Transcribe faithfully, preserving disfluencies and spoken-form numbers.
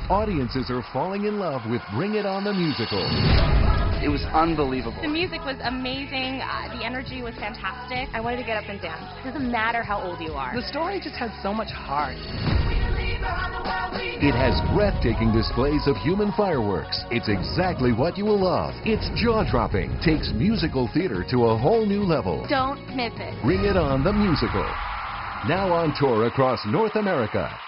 Audiences are falling in love with Bring It On the Musical. It was unbelievable. The music was amazing. Uh, the energy was fantastic. I wanted to get up and dance. It doesn't matter how old you are. The story just had so much heart. It has breathtaking displays of human fireworks. It's exactly what you will love. It's jaw-dropping. Takes musical theater to a whole new level. Don't miss it. Bring It On the Musical. Now on tour across North America.